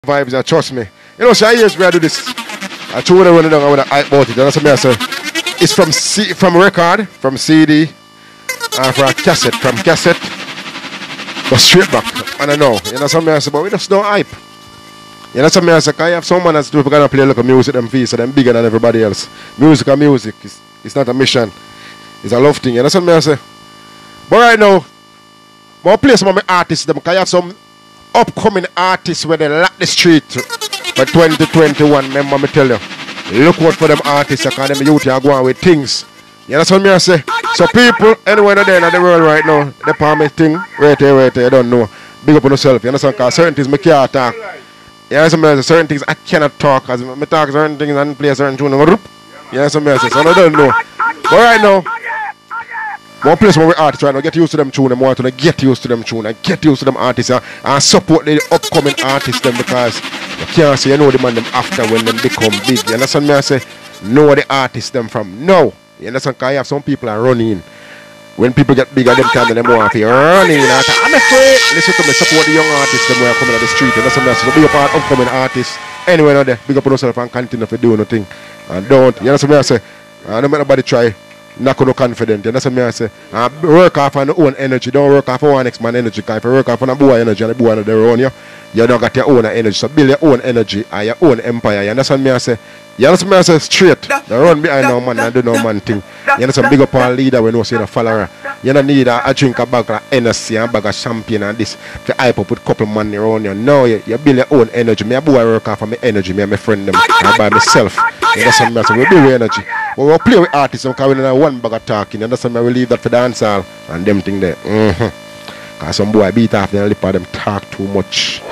vibes, trust me. You know, so I years where I do this. I told her running down, I want to hype about it. That's what I say. It's from record, from CD, and from a cassette, but straight back. And I know, you know, something I say, but we just don't hype. You know, something I say, I have someone that's going to play a little music, them fees, so them bigger than everybody else. Music are music. It's not a mission. It's a love thing. You know, something I say. But right now, I'm play some of my artists, them, because I have some upcoming artists where they lock the street for 2021. Remember me tell you, look out for them artists because them youth are going with things. You know what I say? So people anywhere there in the world right now, they palm me thing, right here, you don't know. Big up on yourself, you understand? Because certain things I can't talk. You know what I say? Certain things I cannot talk. Because I talk certain things and play certain tune. You know what I say? So I don't know. But right now, one place where we artists right now, get used to them tune, and want to get used to them tune and get used to them artists and support the upcoming artists them, because you can't say you know the man them after when them become big. You understand me? I say know the artists them from now. You understand? Because I have some people are running. When people get bigger, them time them want to running. I'm afraid. Listen to me, support the young artists them who are coming on the street. You understand me? So big up our upcoming artists. Anyway, now there, big up on yourself and continue to do nothing. And don't. You understand me? I say don't make nobody try. Not no confident, you know what I say? Work off on your own energy, don't work off on one next man energy. Because if you work off on a boy energy and a boy another around you, you don't got your own energy. So build your own energy and your own empire. You understand me? I say? You understand me? I say straight. Don't run behind no man and do no man thing. You understand? Big up our leader when you see a follower. You don't need a drink a bag of Hennessy and a bag of champagne and this to hype up with a couple money around you. No, you build your own energy. Me a boy work off of my energy. Me and my friend them and by myself. You understand me? I say we build energy. But we play with artists because we don't have one bag of talking. You understand me? We leave that for dancehall and them thing there. Because some boy beat off their lip and them talk too much.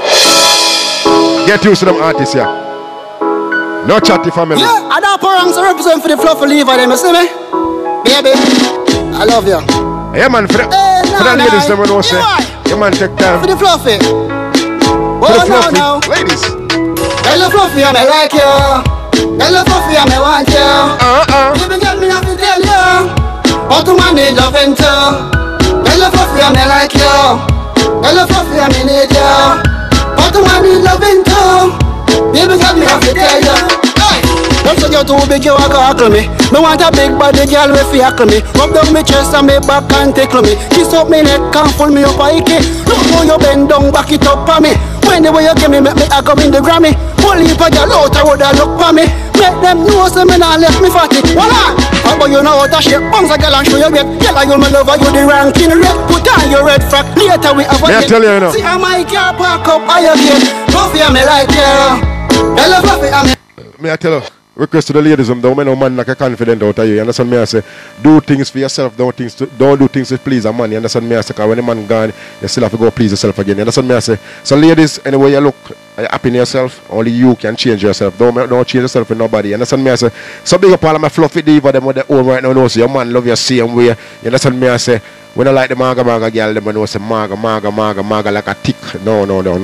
Get used to them artists, yeah. No chatty family. Yeah, I don't pour to represent for the fluffy lever them, you see me? Baby, I love you. Yeah, man, for the ladies, them will say. Yeah, man, take time. For the fluffy. For the fluffy. Ladies. Hello, fluffy, I like you. Hello, fluffy, I want you. Even get me, I have to tell you. How to manage love and hello, fluffy, I like you. Hello, fluffy, I need you. How to manage love and baby, get me, I have to tell you. Don't say you're too big, you walk hackle me. Me want a big body girl with fi hackle me. Rub down me chest and me back and tickle me. Kiss up me neck and pull me up a icky. Look how you bend down, back it up for me. When the way you give me, make me a come in the Grammy. Pull you for girl out, I would have look for me. Make them know so me not left me fatty. Voila! How about you know how to shape? Bounce a girl and show you great. Girl, you my lover, you the ranking red. Put on your red frock. Later we have a date. Tell you, you know. See how my car park up by your gate. Fluffy, I'm like you. Hello, Fluffy, I'm me I tell you. Request to the ladies, don't make no man like a confident out of you. You understand me? I say, do things for yourself, don't do things to please a man. You understand me? I say, because when the man gone, you still have to go please yourself again. You understand me? I say, so ladies, anyway you look, are you happy in yourself? Only you can change yourself. Don't change yourself with nobody. You understand me? I say, so big up all of my fluffy diva, them with their own right now. No, so your man love you same way. You understand me? I say, when I like the maga girl, them know say maga like a tick. No.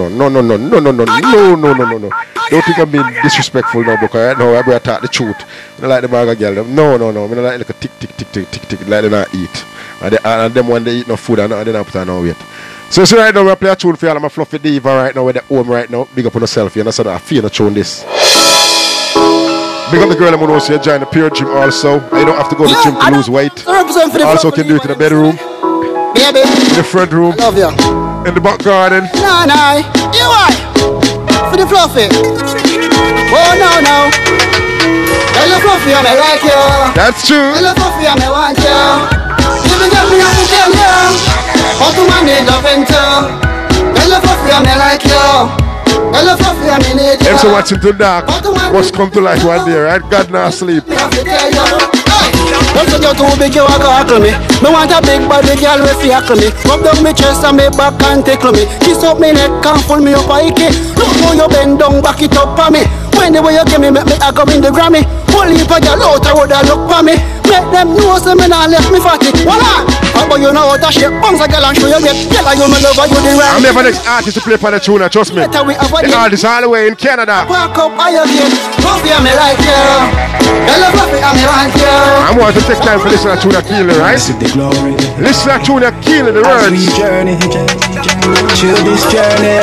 Don't think I'm being disrespectful now, because no, I better talk the truth. I like the maga girl, them. No. I like a tick, like they not eat. And them when they eat no food and they not put on no weight. So right now we play a tune for all of my fluffy diva right now with the home right now. Big up on yourself, you understand? I feel the tune this. Big up the girl who knows you join the Pure Gym also. You don't have to go to the gym to lose weight. You also can do it in the bedroom. Baby. In the front room. I love you. In the back garden. Nah. You what? For the fluffy. Oh no. Hello fluffy, I like you. That's true. Hello fluffy, I want you. Even get me, I have to tell you. How to manage love and hello fluffy, I like you. Hello fluffy, I need you. If so watching to dark, must come to life one day, right? God not sleep. Don't say you're too big, you walk hackle me. Me want a big body girl with fi hackle me. Rub down me chest and me back and tickle me. Kiss up me neck and pull me up a icky. Look how you bend down, back it up for me. Mind the way you give me, make me I come in the Grammy. Only if I get out, I would look for me. Make them know so me not left me fatty. Voila! But you know how to shape. Bounce a girl and show you get. Tell her you my lover, you the right. I'm never next artist to play for the tune, trust me. The artist all the way in Canada. Walk up, I again. Fluffy, I'm like you. Hello, Fluffy, I'm like you. I want to take time for listening to tune that killing, right? Listen to tune that killing the words. As we journey through this journey,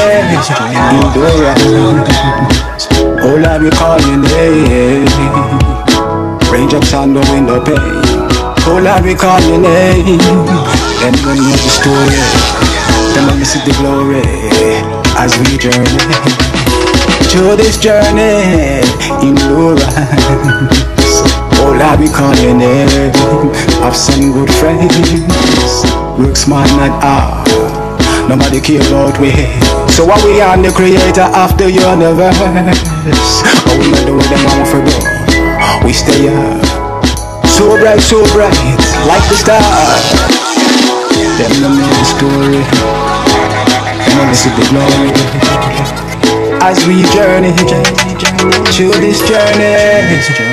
oh Lord, we call your name. Raindrops on the window pane. Oh Lord, we call your name. Them don't know the story. Them don't see the glory. As we journey through this journey, endurance. Oh Lord, we call your name. Have some good friends. Work smart, not hard. Nobody care about we. So what we are the creator of the universe. Oh, we not do what them want for go. We stay up. So bright, like the stars. Them don't know the story. Them only see the glory. As we journey through this journey,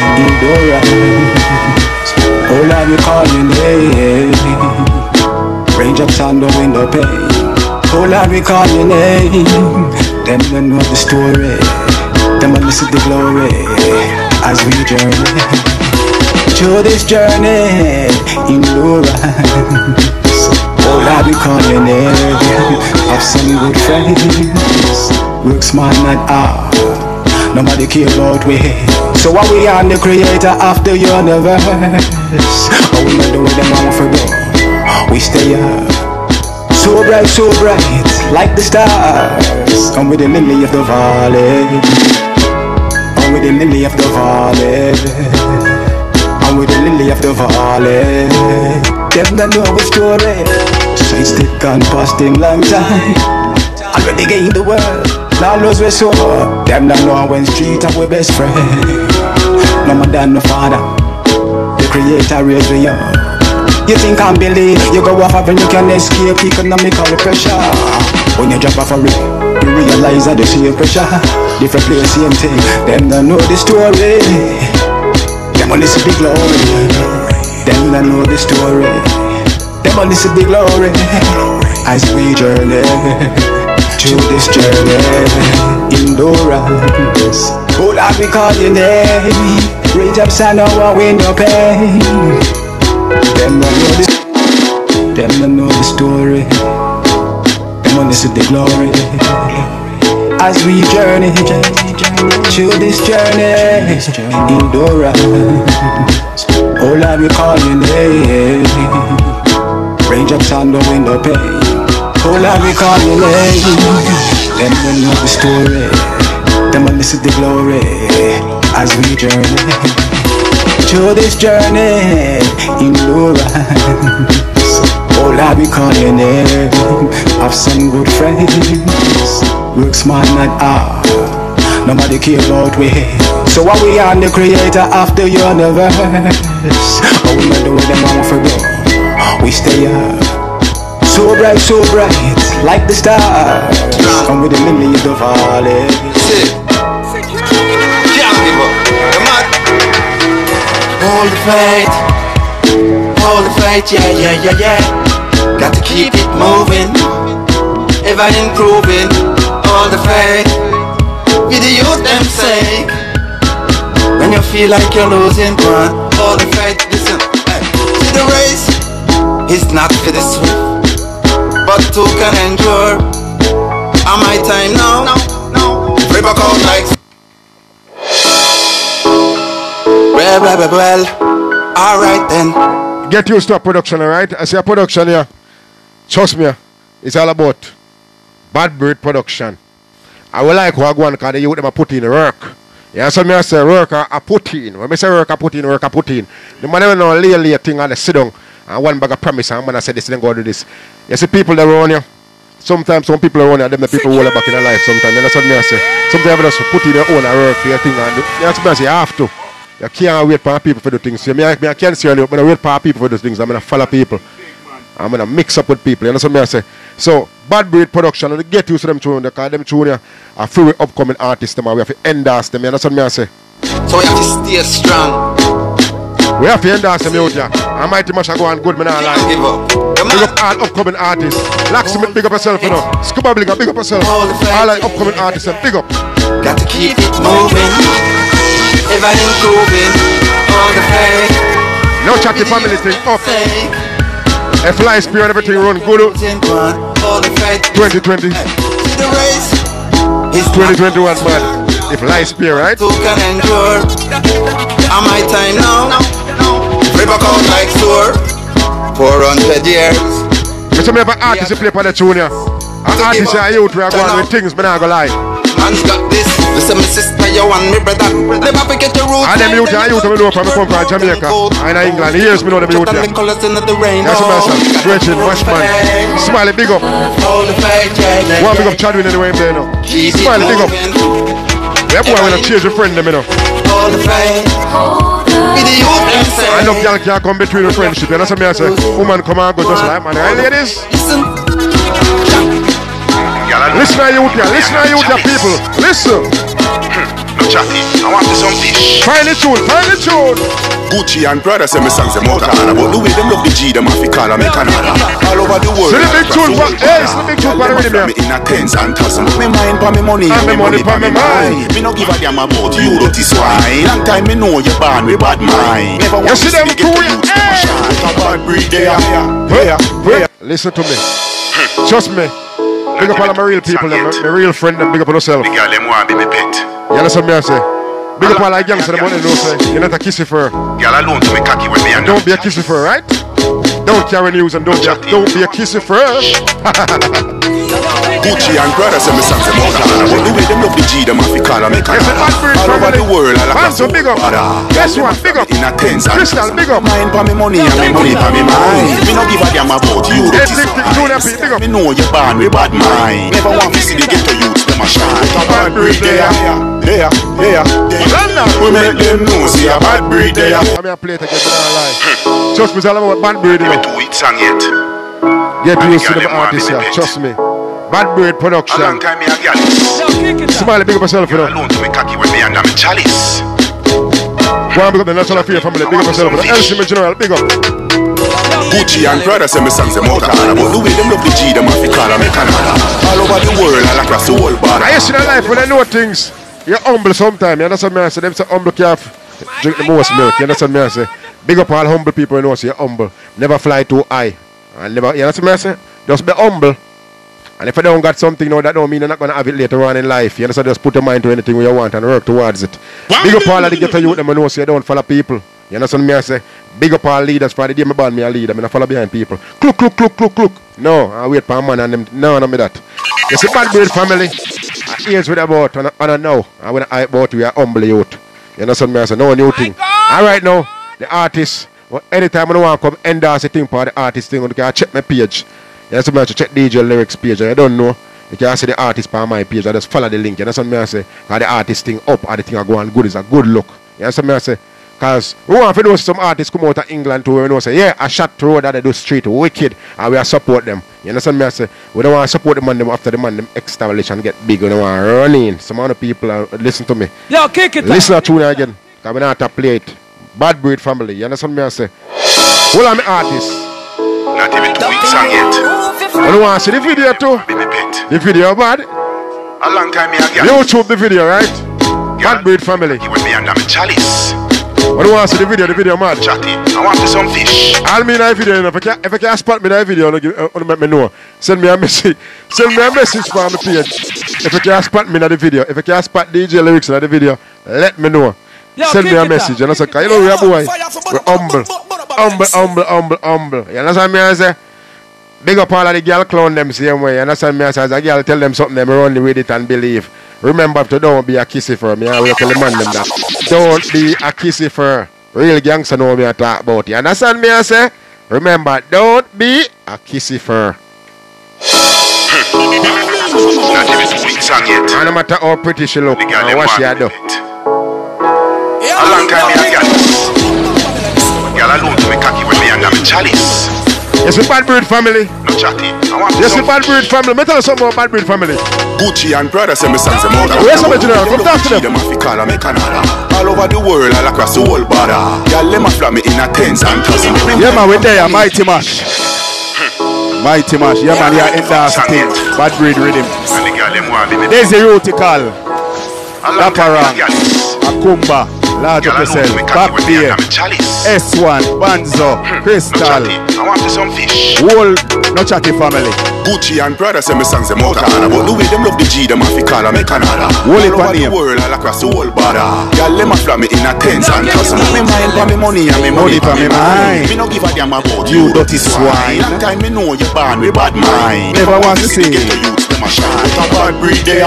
endurance. Oh Lord, we call your name. Raindrops on the window pane. Oh Lord, we call your name. Them don't know the story. Them only see the glory. As we journey through this journey, endurance. Oh Lord, we call your name. Have some good friends. Work smart, not hard. Nobody care about we. So what we are the creator of the universe. Oh, we not do what them want for go. We stay up. So bright, like the stars. Come with the lily of the valley. Come with the lily of the valley. Come with the lily of the valley. Them don't know the story. Side stick and past him long time. Already gained the world. Now lose we so. Them don't know when street are we best friend. No more than no father. The creator raised me young. You think I'm believe you go off and you can escape economical pressure. When you drop off a ring, you realize that the same pressure. Different place, same thing. Them don't know the story. Them only see the glory. Them don't know the story. Them only see the glory. As we journey through this journey, endurance. Oh Lord, we call your name. Reach up, stand our window pane. Them don't know this. Them don't know the story. Them only see the glory. As we journey through this journey, endurance. Oh Lord, we call your name. Raindrops on the window pane. Oh Lord, we call your name. Them don't know the story. Them only see the glory. As we journey through this journey, endurance. Oh Lord, we call your name. Have some good friends. Work smart, not hard. Nobody care about we. So what we are the creator of the universe. Oh, we not do what them want for go. We stay up. So bright, like the stars. Come with the lily of the valley. Hold the faith, yeah. Got to keep it moving, ever improving. Hold the faith, with the youth them sake. When you feel like you're losing one, hold the faith, listen. Hey. See the race, it's not for the swift, but who can endure. Am I time now? No. Rip out like. Well, alright then. Get used to a production, alright? I say a production here. Trust me, it's all about bad breed production. I will like what I go on because the youth them a put in work. Yeah, so me I say work I put in. When I say work I put in. The man never know lay thing and they sit down and one bag of promise and man I say this then go do this. You see people that around you. Sometimes some people around you, them the people hold back in their life sometimes. You know what I say? Sometimes you just put in your own work for your thing and do. You know what I say? You have to. You can't wait for people for the things. I can't see you, but I wait for people for those things. I'm going to follow people. I'm gonna mix up with people. You understand me I say? So Bad Breed Production and get used to them tune because them tune are free upcoming artists them and we have to endorse them. You understand me I say? So we have to stay strong. We have to endorse them out here. I might much go on good man I like. Give up. Big up all upcoming artists. Locksmith, big up yourself, you know. Scuba Blinker, big up yourself. All like upcoming artists, and big up. Got to keep it moving, ever improving. All the fake. No chatty family thing up. If life spear and everything run good. 2020. 2021 man. If life spear, right? Who can endure? On my time now. River count like sore. 400 years. But some of the artists play for the tune here. Artists are youth we are going with things, but not gonna lie. Man's got this. Listen, my sister, you and me brother. Never forget your roots. And them youth we know from come from Jamaica and England. Years we know them youth here. That's what I said. Gretchen, Washman, Smiley, big up. One big up Chadwin anyway there now. Smiley, big up. Yeah, boy, when I change your friend them, you know. I know y'all can't come between the friendship. You know what I say? Woman come and go just like man. Hey ladies. Listen to you, people. Listen. No chatty, I want some fish. Find the tune. Gucci and Prada say me songs them out of Canada, but the way them love the G, them have to call me Canada. All over the world. So the big tune, it's the big tune for the rhythm. Me in a tens and thousands, me mind for me money, and me money for me mind. Me no give a damn about you, dirty swine. Long time me know you born with bad mind. Never want to see them get to youth, them a shine. Bad breed there. Listen to me. Trust me. Big up all of my real people, my real friend, and big up on yourself. The girl them want be me pet. You understand me I say? Big up all like gangsters, them want to know say you're not a kissy fur. Girl alone to me cocky when me and don't be a kissy fur, right? Don't carry news and don't be a kissy fur. Gucci and Prada say me songs them out of Canada, but the way them love the G, them have to call me Canada. All over the world, I like so big up. Guess what? Big up. In a tens and Crystal, big up. Mind for me money and me money for me mind. Me no give a damn about you, dirty swine. Me know you born with bad mind. Never want to see the ghetto youths them a shine. Bad breed there. We make them know see a bad breed there. I'm gonna play it again, but I lie. Trust me, it's all about bad breed. Give me 2 weeks song yet. Get used to the artists here, trust me. Bad Breed Production. A long time me a girl. Smiley, big up yourself, you know. Alone to me cocky when me and me chalice. Go on, big up the National Affair family, big up yourself, you know. LC General, big up. Gucci and Prada say me songs them out of Canada, but the way them love the G, them have to call me Canada. All over the world and across the whole border. I used to life when I know things. You're humble sometimes, you understand me I say? Them say humble calf drink the most milk, you understand me I say? Big up all humble people, you know, say you're humble. Never fly too high. And never, you understand me I say? Just be humble. And if you don't got something now, that don't mean you're not going to have it later on in life. You understand? Just put your mind to anything you want and work towards it. Big up all of the ghetto youth, them know, so you don't follow people. You understand me I say? Big up all leaders. For the day me born, me a leader. I don't follow behind people. Look. No, I wait for a man and them. No, me that. You see, Bad Breed family. I hears with about, and I know. I when I about we are humble youth. You understand me I say? No new thing. Alright now, the artist, well, anytime I want to come endorse a thing for the artist thing, you can check my page. You understand me I say? Check DJ Lyrics page. I don't know. You can see the artist on my page. I just follow the link. You understand me I say? Because the artist thing up or the thing I go on good is a good look. You understand me I say? Because we want to know some artists come out of England too. We know say, yeah, a shot road that they do street wicked and we support them. You understand me I say? We don't want to support the man them after the man them establish and get big. We don't want to run in. Some other people listen to me. Yo, kick it. Listen to me again. Because we not to play it. Bad Breed family. You understand me I say? Who are my artists? Not even 2 weeks song yet. You don't want to see the video too? Be me pet. The video bad? A long time me a girl. YouTube the video, right? Bad Breed family. You with me and me chalice. I don't want to see the video mad. Chatty, I want some fish. I'll mean that video, if I can't spot me that video, I'll make me know. Send me a message. Send me a message from the page. If you can't spot me in the video, if you can't spot DJ Lyrics in the video, let me know. Send me a message. You know, you know, we are boy. We're humble. You understand me? I say, big up all of the girl clown them same way. You understand me? I say, as a girl tell them something, them run with it and believe. Remember to don't be a kissy for me. I will tell the man them that. Don't be a kissy for. Real gangster know me I talk about. You understand me? I say, remember, don't be a kissy for. Not even 2 weeks song yet. And no matter how pretty she look, and what she do. A long time me a girl. Girl alone to me cocky when me and me chalice. Yes, we Bad Breed family. No chatty. Yes, we Bad Breed family. Let me tell you something about Bad Breed family. Gucci and Prada say me songs them out. Where's some general? Come talk to them. Them have to call me Canada. All over the world, all across the whole border. Y'all let me fly me in a tens and thousands. Yeah man, we're there, Mighty Mash. Mighty Mash, yeah man, you're in that state. Bad Breed rhythm. And the girl them want me. There's a Rotical, Laparang, Akumba, Large Up Yourself, Back Beer, S1, Banzo, Crystal, I want some fish. Whole No Chatty family. Gucci and Prada say me songs them out of Canada. But the way them love the G, them have to call me Canada. All over the world, all across the whole border. Y'all let me fly me in a tens and thousands. Me mind for me money and me money for me mind. Me no give a damn about you dirty swine. Long time me know you born with bad mind. Never want to see. Get the youths them a shine. A bad breed there.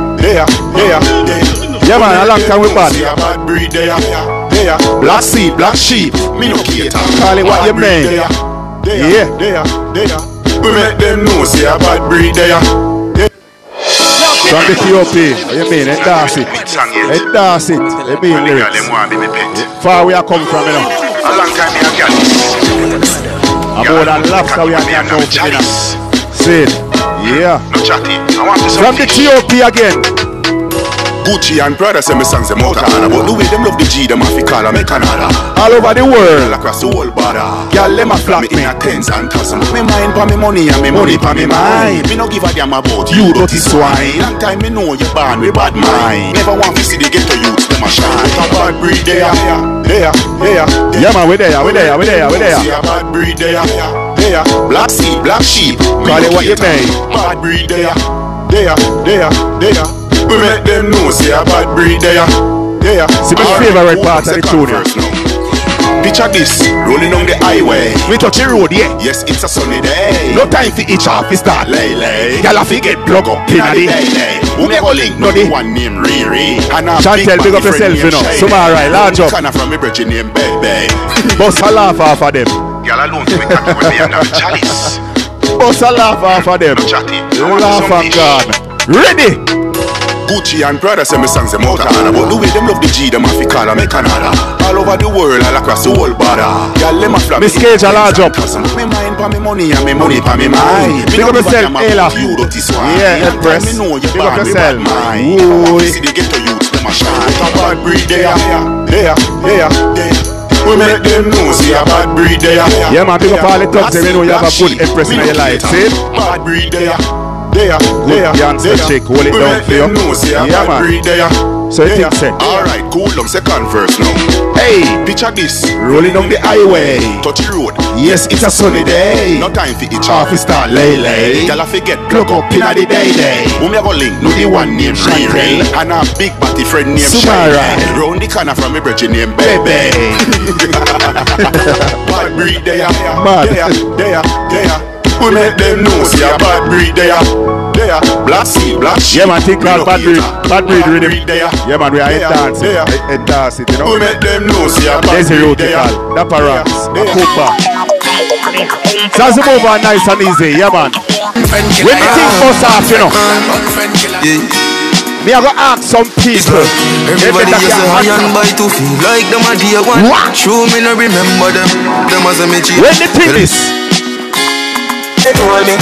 Yeah man, a long time we bad. See a bad breed there. Black seed, black sheep. Me no cater. Call it what you mean. Yeah. We make them know see a bad breed there. From the TOP, you mean endorse it. Endorse it. You mean lyrics. Far we are come from, you know. A long time me a gal. About a lobster we are getting out for dinner. See it. Yeah. No chatty. I want some from the TOP again. Gucci and Prada say me songs them out of Canada. But the way them love the G, them have to call me Canada. All over the world. All across the whole border. Y'all let me flap me in a tens and thousands. Me mind for me money and me money for me mind. Me no give a damn about you dirty swine. Long time me know you born with bad mind. Never want to see the ghetto youths them a shine. A bad breed there. Yeah man, we there. See a bad breed there. Black seed, black sheep. Call it what you mean. Bad breed there. We make them know see a bad breed there. See my favorite part of the tune here. Picture this, rolling on the highway. We touch the road, yeah. Yes, it's a sunny day. No time for each off, it's that lay. Y'all have to get plug up in the day. Who me go link? No the one name Riri. And a Chantel, big up yourself, you know. So alright, large up. Kinda from me bridge name Bebe. Bust a laugh off of them. Y'all alone to me cocky with me and a chalice. Bust a laugh off of them. Laugh and gone. Ready? Gucci and Prada say me songs them out of Canada. But the way them love the G, them have to call me Canada. All over the world, all across the whole border. Y'all let me fly me. Miss Cage a large up. Me mind for me money and me money for me mind. Big up yourself, Ayla. You dirty swine. Yeah, Empress. Me know you big up yourself. Ooh. See the ghetto youths them a shine. A bad breed there. We make them know see a bad breed there. Yeah man, big up all the thugs. They know you have a good impress in your life. See? Bad breed there. Good youngster chick, hold it down for you. Yeah man. So you think say? Alright, cool down second verse now. Hey, picture this, rolling down the highway. Touch the road. Yes, it's a sunny day. No time for each off, start lay. Y'all forget plug up in the day. Who me go link? No the one named Riri. And a big batty friend named Sumara. Round the corner from me bridge named Bebe. Bad breed there. We make them know see a bad breed there. Black seed, black sheep. Yeah man, think called bad breed rhythm. Yeah man, we are dancing, you know. We make them know see a bad breed there. There's a Rotical, Laparang, Akumba. So as you move on nice and easy, yeah man. When you think bust off, you know. Me I go ask some people. Everybody is a high boy to feel like them a day one. Show me no remember them. Them as a me cheat. When the thing is. Yeah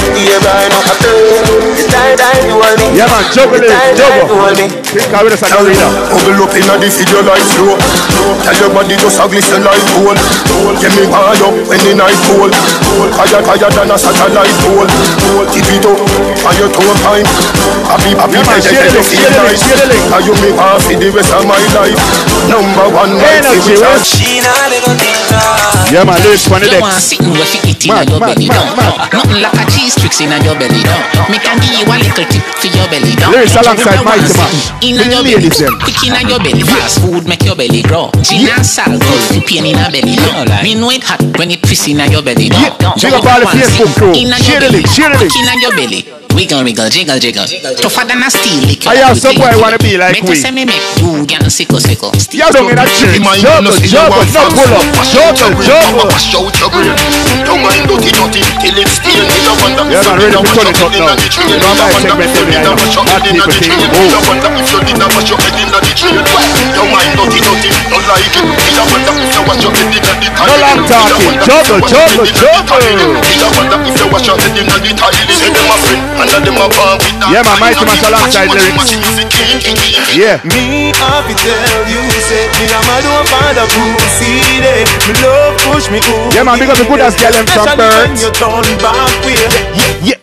man, juggle it, juggle. Think I will say arena. Bubble up in a the video like flow. Tell your body just a glisten like gold. Get me high up when the night cold. Higher than a satellite pole. Tip it up on your toe time. Happy, share the link. Are you me half in the rest of my life? Number one, energy, yeah man, lyrics for the next. Nothing like a cheese tricks in your belly down. Me can give you a little tip for your belly down. Lyrics alongside Mighty Mash. In your belly, quick in your belly. Fast food make your belly grow. Gin and salt goes to pain in a belly down. Me know it hot when it twists in your belly down. Check up all the Facebook crew. Share the link, quick in your belly. Wiggle, jiggle. Tougher than a steel lick. I have some boy wanna be like we. Make me make you get sickle. You don't in a tree. Juggle, no pull up. Juggle. Don't mind dirty, till it's still in the wonder. Yeah, man, ready to turn it up now. You know my segment every night. Bad people think, oh. Don't mind dirty, don't like it. I wonder if you want No long talking. Juggle. Yeah, my mighty match alongside lyrics. Yeah. Me happy tell you, say me a man don't find a pussy day. Me love push me over. Yeah, man, because the good as girl them from birds. Yeah.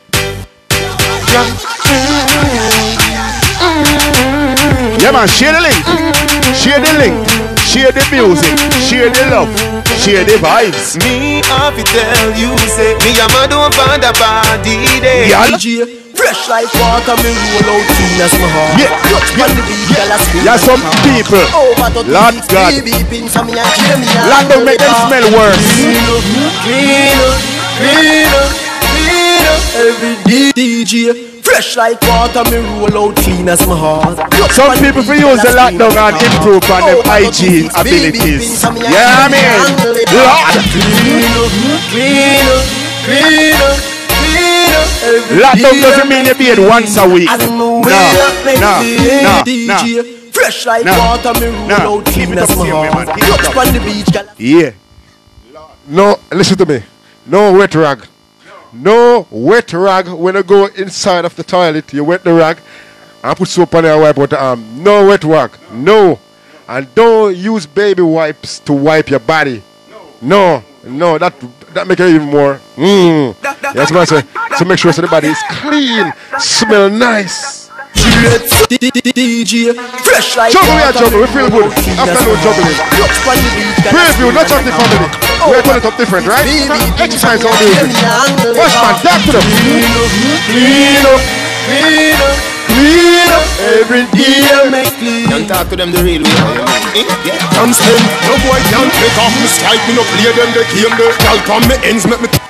Yeah, man, share the link. Share the link. Share the music. Share the love. Share the vibes. Me happy tell you, say me a man don't find a body day. Fresh like water, me roll out clean as my heart. Yeah, some people. Lord God. Lord don't make them smell worse. Every DJ. Fresh like water, me roll out clean as my heart. Some people for use the lockdown and improve on them hygiene abilities. Yeah, I mean, Lord. Lockdown doesn't mean you bathe once a week. No. Fresh like water, me roll out clean as my heart. Yeah. No, listen to me. No wet rag. No wet rag when you go inside of the toilet. You wet the rag and put soap on your wipe out the arm. No wet rag. No. And don't use baby wipes to wipe your body. No. That make it even more. That's what I say. So make sure so the body is clean, smell nice. DJ fresh like juggle, we feel good. After no juggling. Preview, not just the family. We're going to up different, right? Exercise all music. Watch man, dark to them. Clean up. Every day make clean. Don't talk to them the real way. Can't spend, no boy can't take off me strike. Me no play them the game. Y'all come me ends make me.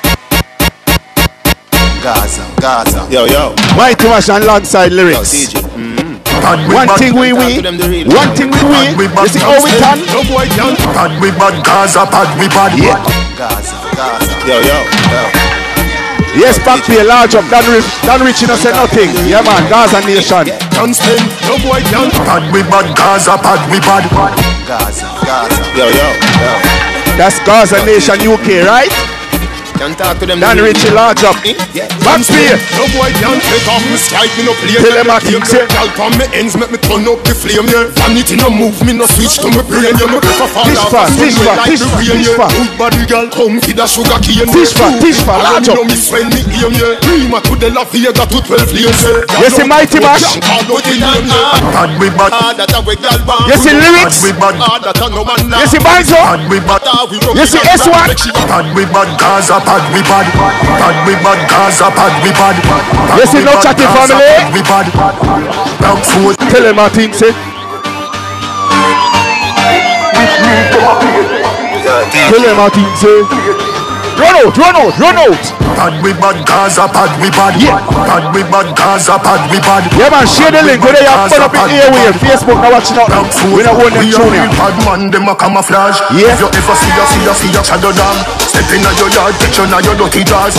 Gaza. Yo. Mighty Wash alongside lyrics. One thing we. You see how we can? No boy can't. Pad we bad, Gaza, pad we bad. Yeah. Gaza. Yo. Yes, back to a large up. Dan Rich, you know, say nothing. Yeah, man, Gaza Nation. Can't spend, no boy can't. Pad we bad, Gaza, pad we bad. Gaza. Yo. That's Gaza Nation UK, right? Can't talk to them. Dan Richie large up. Back spear. No boy can't take off me strike. Me no play. Tell them I keep say. Y'all come me ends make me turn up the flame. Yeah. Vanity no move me no switch to me brain. Yeah. Me prefer fall off. Fish for. Good body girl come feed a sugar cane. Fish for. Large up. Me spend me game. Yeah. Prima to the La Vega to 12 lanes. You see Mighty Mash. Bad we bad. You see lyrics. You see Banzo. You see S1. Bad we bad. Gaza. Pad we bad, Gaza, pad we bad. You see no chatting family? We bad. Tell them my thing, say. Tell them my thing, say. Run out. Pad we bad, Gaza, pad we bad. Yeah. Pad we bad, Gaza, pad we bad. Yeah, man, share the link. Go there, you put up in airwave. Facebook, now watching out. We don't want them tuning. Bad man, them a camouflage. Yeah. If you ever see a shadow dog, step in your yard, picture now your dirty jaws.